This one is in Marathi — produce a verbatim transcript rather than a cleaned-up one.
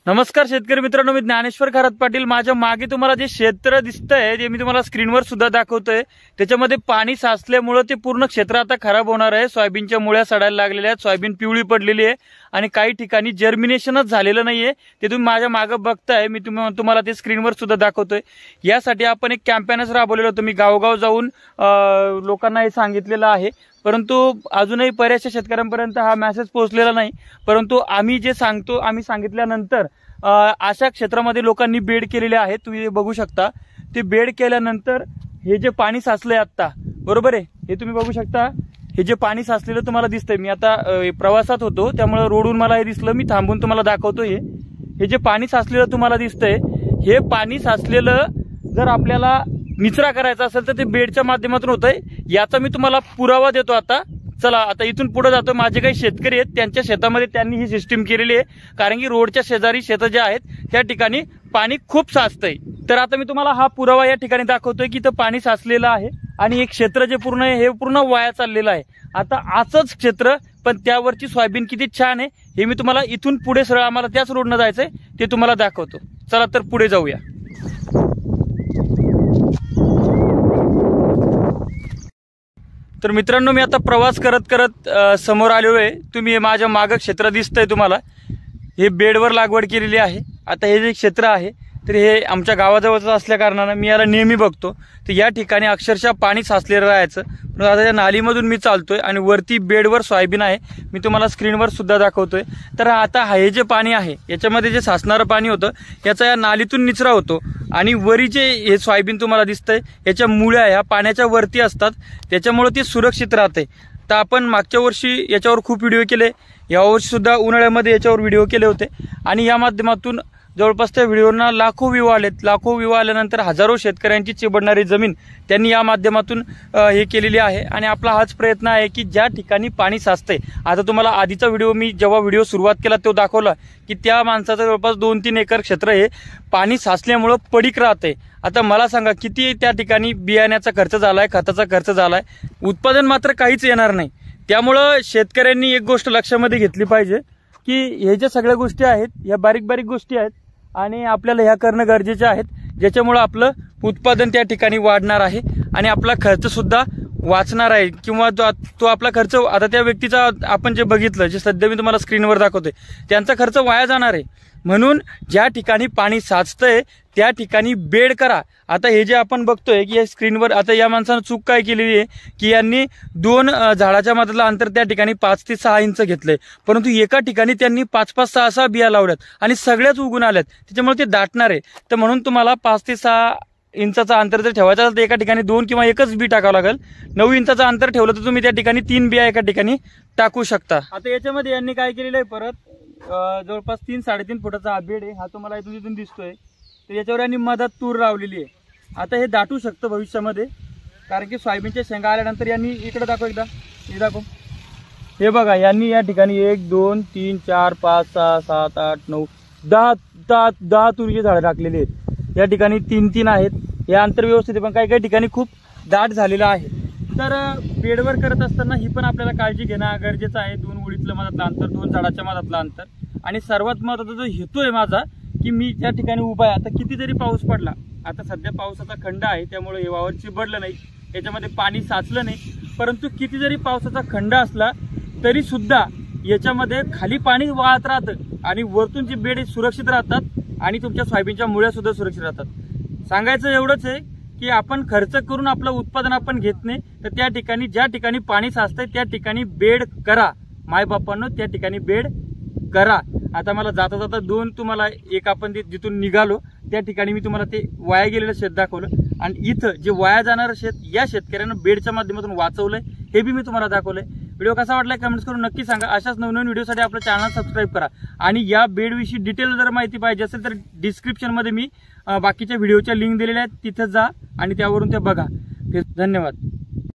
नमस्कार शेतकरी मित्रांनो, मी ज्ञानेश्वर खरात पाटील। माझ्या मागे तुम्हाला जे क्षेत्र दिसतंय ते मी तुम्हाला स्क्रीनवर सुद्धा दाखवतोय। त्याच्यामध्ये पाणी साचल्यामुळे ते पूर्ण क्षेत्र आता खराब होणार आहे। सोयाबीनच्या मुळ्या सडायला लागलेल्या आहेत, सोयाबीन पिवळी पडलेली आहे आणि काही ठिकाणी जर्मिनेशनच झालेलं नाहीये। ते तुम्ही माझ्या मागे बघताय, मी तुम्हाला ते स्क्रीनवर सुद्धा दाखवतोय। यासाठी आपण एक कॅम्पेनच राबवलेलं होतं। मी गावगाव जाऊन लोकांना हे सांगितलेलं आहे, परंतु अजूनही बऱ्याचशा शेतकऱ्यांपर्यंत हा मेसेज पोहोचलेला नाही। परंतु आम्ही जे सांगतो, आम्ही सांगितल्यानंतर अशा क्षेत्रामध्ये लोकांनी बेड केलेले आहेत। तुम्ही बघू शकता, ते बेड केल्यानंतर हे जे पाणी साचलंय आता, बरोबर आहे, हे तुम्ही बघू शकता। हे जे पाणी साचलेलं तुम्हाला दिसतंय, मी आता प्रवासात होतो त्यामुळे रोडून मला हे दिसलं, मी थांबून तुम्हाला दाखवतो। हे हे जे पाणी साचलेलं तुम्हाला दिसतंय, हे पाणी साचलेलं जर आपल्याला निचरा करायचा असेल तर ते बेडच्या माध्यमातून होतंय। याचा मी तुम्हाला पुरावा देतो। आता चला, आता इथून पुढे जातो। माझे काही शेतकरी आहेत, त्यांच्या शेतामध्ये त्यांनी ही सिस्टीम केलेली आहे, कारण की रोडच्या शेजारी शेतं जे आहेत त्या ठिकाणी पाणी खूप साचतंय। तर आता मी तुम्हाला हा पुरावा या ठिकाणी दाखवतोय की इथं पाणी साचलेलं आहे आणि एक क्षेत्र जे पूर्ण आहे हे पूर्ण वाया चाललेलं आहे। आता असंच क्षेत्र, पण त्यावरची सोयाबीन किती छान आहे हे मी तुम्हाला इथून पुढे सरळ आम्हाला त्याच रोडनं जायचंय ते तुम्हाला दाखवतो। चला तर पुढे जाऊया। तर मित्रांनो, मी आता प्रवास करत करत समोर आलेलो आहे। तुम्ही माझ्या मागं क्षेत्र दिसतंय तुम्हाला, हे बेडवर लागवड केलेली आहे। आता हे जे क्षेत्र आहे तर हे आमच्या गावाजवळचं असल्या कारणानं मी याला नेहमी बघतो। तर या ठिकाणी अक्षरशः पाणी साचलेलं राहायचं, पण आता या नालीमधून मी चालतोय आणि वरती बेडवर सोयाबीन आहे, मी तुम्हाला स्क्रीनवर सुद्धा दाखवतोय। तर आता हे जे पाणी आहे याच्यामध्ये जे साचणारं पाणी होतं याचा या नालीतून निचरा होतो आणि वरी जे हे सोयाबीन तुम्हाला दिसतंय याच्या मुळ्या ह्या पाण्याच्या वरती असतात, त्याच्यामुळे ते सुरक्षित राहते। तर आपण मागच्या वर्षी याच्यावर खूप व्हिडिओ केले, यावर्षी सुद्धा उन्हाळ्यामध्ये याच्यावर व्हिडिओ केले होते आणि या माध्यमातून जवळपास त्या व्हिडिओना लाखो व्ह्यू आलेत। लाखो व्ह्यू आल्यानंतर हजारो शेतकऱ्यांची चिबडणारी जमीन त्यांनी या माध्यमातून हे केलेली आहे आणि आपला हाच प्रयत्न आहे की ज्या ठिकाणी पाणी साचतंय, आता तुम्हाला आधीचा व्हिडिओ मी जेव्हा व्हिडिओ सुरुवात केला तो दाखवला की त्या माणसाचं जवळपास दोन तीन एकर क्षेत्र हे पाणी साचल्यामुळं पडीक राहतंय। आता मला सांगा किती त्या ठिकाणी बियाण्याचा खर्च झालाय, खताचा खर्च झालाय, उत्पादन मात्र काहीच येणार नाही। त्यामुळं शेतकऱ्यांनी एक गोष्ट लक्षामध्ये घेतली पाहिजे की हे ज्या सगळ्या गोष्टी आहेत या बारीक बारीक गोष्टी आहेत आणि आपल्याला ह्या करणं गरजेचे आहेत, ज्याच्यामुळे आपलं उत्पादन त्या ठिकाणी वाढणार आहे आणि आपला खर्च सुद्धा वाचणार आहे। किंवा जो तो आपला खर्च, आता त्या व्यक्तीचा आपण जे बघितलं, जे सध्या मी तुम्हाला स्क्रीनवर दाखवतोय, त्यांचा खर्च वाया जाणार आहे। म्हणून ज्या ठिकाणी पाणी साचतंय त्या ठिकाणी बेड करा। आता हे जे आपण बघतोय की या स्क्रीनवर, आता या माणसानं चूक काय केलेली आहे की यांनी दोन झाडाच्या मधलं अंतर त्या ठिकाणी पाच ते सहा इंच घेतलंय, परंतु एका ठिकाणी त्यांनी पाच पाच सहा सहा बिया लावल्यात आणि सगळ्याच उगून आल्यात, त्याच्यामुळे ते दाटणार आहे। तर म्हणून तुम्हाला पाच ते सहा इंचाचा अंतर जर ठेवायचं असेल तर एका ठिकाणी दोन किंवा एकच बी टाकावं लागेल। नऊ इंचाचं अंतर ठेवलं तर तुम्ही त्या ठिकाणी तीन बिया एका ठिकाणी टाकू शकता। आता याच्यामध्ये यांनी काय केलेलं आहे, परत जवळपास तीन साडेतीन फुटाचा हा बेड आहे, हा तुम्हाला इथून इथून दिसतोय। तर याच्यावर यांनी मधात तूर लावलेली आहे। आता हे दाटू शकतं भविष्यामध्ये, कारण की सोयाबीनच्या शेंगा आल्यानंतर यांनी, इकडे दाखव एकदा, हे दाखव, हे बघा, यांनी या ठिकाणी एक दोन तीन चार पाच सहा सात आठ नऊ दहा दहा दहा तुरीची झाडं टाकलेली आहेत। या ठिकाणी तीन तीन आहेत, हे अंतर व्यवस्थित आहे, पण काही काही ठिकाणी खूप दाट झालेलं आहे। तर बेडवर करत असताना ही पण आपल्याला काळजी घेणं गरजेचं आहे। दोन ओळीतलं मधातलं अंतर, दोन झाडाच्या मधातलं अंतर, आणि सर्वात महत्त्वाचा जो हेतू आहे माझा की मी त्या ठिकाणी उभा आहे। आता किती जरी पाऊस पडला, आता सध्या पावसाचा खंड आहे त्यामुळे हे वावर चिबडलं नाही, याच्यामध्ये पाणी साचलं नाही, परंतु किती जरी पावसाचा खंड असला तरी सुद्धा याच्यामध्ये खाली पाणी वाहत राहतं आणि वरतून जी बेड सुरक्षित राहतात आणि तुमच्या सोयाबीनच्या मुळ्या सुद्धा सुरक्षित राहतात। सांगायचं एवढंच आहे की आपण खर्च करून आपलं उत्पादन आपण घेत नाही, तर त्या ठिकाणी ज्या ठिकाणी पाणी साचतंय त्या ठिकाणी बेड करा। मायबापांनो, त्या ठिकाणी बेड करा। आता मला जाता जाता दोन तुम्हाला, एक आपण जिथून निघालो त्या ठिकाणी मी तुम्हाला ते वाया गेलेलं शेत दाखवलं आणि इथं जे वाया जाणारं शेत या शेतकऱ्यानं बेडच्या माध्यमातून वाचवलंय, हे बी मी तुम्हाला दाखवलंय। व्हिडिओ कसा वाटला कमेंट्स करून नक्की सांगा। अशाच नवनवीन व्हिडिओसाठी आपलं चॅनल सबस्क्राईब करा आणि या बेडविषयी डिटेल जर माहिती पाहिजे असेल तर डिस्क्रिप्शनमध्ये मी बाकीच्या व्हिडिओच्या लिंक दिलेल्या आहेत, तिथे जा आणि त्यावरून ते बघा। धन्यवाद।